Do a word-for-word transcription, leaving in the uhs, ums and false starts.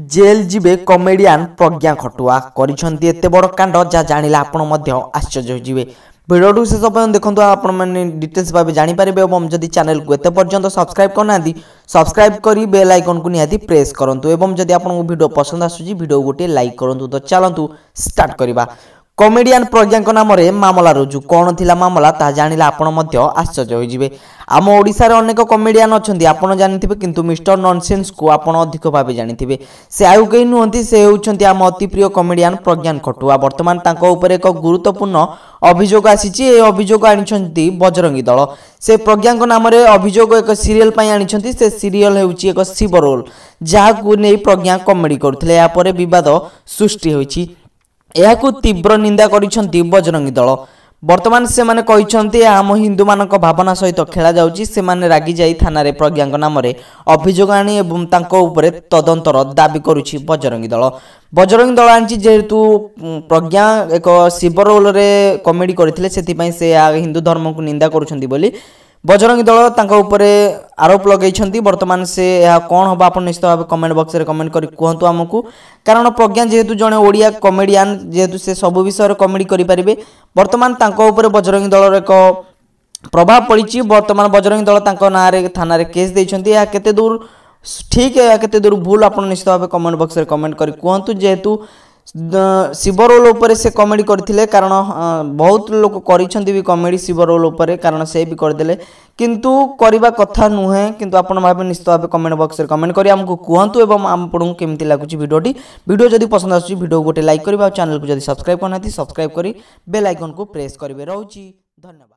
Jail जीवे comedian प्रज्ञा खटुआ करिसेंती एते बड़ कांड जा जानिला आपण मध्य आश्चर्य होजिवे। वीडियो शेष पर्यंत देखंतु आपण माने डिटेल्स भाबे जानि पारिबे एवं जदि चैनल को एते पर्यंत सब्सक्राइब करनांती सब्सक्राइब करी बेल आइकन को निहाती प्रेस करंतु एवं जदि आपन वीडियो पसंद आसुजी वीडियो गोटे लाइक करंतु। तो चलंतु स्टार्ट करिबा। कमेडियन प्रज्ञा नाम मामला रुजु कौन थिला मामला ता जानिला आपण मध्य आश्चर्य होजिवे। आम ओडिसा रे अनेक कमेडियन अछंती आपण जानिथिबे किंतु मिस्टर नॉनसेंस को आपण अधिक भाबे जानिथिबे। से आउ केही नुहंती से होउछंती आम अति प्रिय कमेडियन प्रज्ञा खटुआ। वर्तमान तांको ऊपर एक गुरुत्वपूर्ण अभियोग आसीची। ए अभियोग आनिछंती बजरंगी दल। से प्रज्ञा नाम रे अभियोग एक सीरियल पई आनिछंती। से सीरियल हेउची एक शिव रोल जाहाकू नै प्रज्ञा कमेडी करथिले। या परे विवाद सृष्टि होईची। एहाकू तीव्र निंदा करिसंती बजरंगी दल। वर्तमान से माने कहिसंती आम हिंदू मानक भावना सहित खेला जाउची। से माने रागी जाई थाना रे प्रज्ञा नाम रे अभियोग आनी एवं तांको ऊपर तदंतर दाबी करुची बजरंगी दल। बजरंगी दल आनी जेहेतु प्रज्ञा एक शिव रोल रे कमेडी करथिले सेति से हिंदू धर्म को निंदा करुछंती बोली बजरंगी दल तांको ऊपरे आरोप लगेइछंती। वर्तमान से या कोन होबा आपण निश्चित भाबे कमेंट बॉक्स रे कमेंट करी कहंतु हमकु। कारण प्रज्ञा जेहेतु जने ओडिया कमेडियन जेहेतु से सब विषय रे कमेडी करि परिबे। वर्तमान तांको ऊपरे बजरंगी दल रे को प्रभाव पड़िछि। वर्तमान बजरंगी दल तांको ना रे थाना रे केस देइछंती। या केते दूर ठीक है या केते दूर भूल आपण निश्चित भाबे कमेंट बॉक्स रे कमेंट करी कहंतु। जेहेतु शिव रोल उपरे से कमेडी करथिले कारण बहुत लोग करिसंती भी कमेडी शिव रोल उपरे कारण से भी करदेले किंतु करिबा कथा नुहे। किंतु आपण भाबे निश्चित भाबे कमेंट बॉक्स रे कमेंट करी हमकु कहंतु एवं आपन केमति लागुची वीडियोटी। वीडियो जदि पसंद आसुची वीडियो गोटे लाइक करिबा। चैनल को जदि सब्सक्राइब करनाथि सब्सक्राइब करी बेल आइकन को प्रेस करिवे। रहउची धन्यवाद।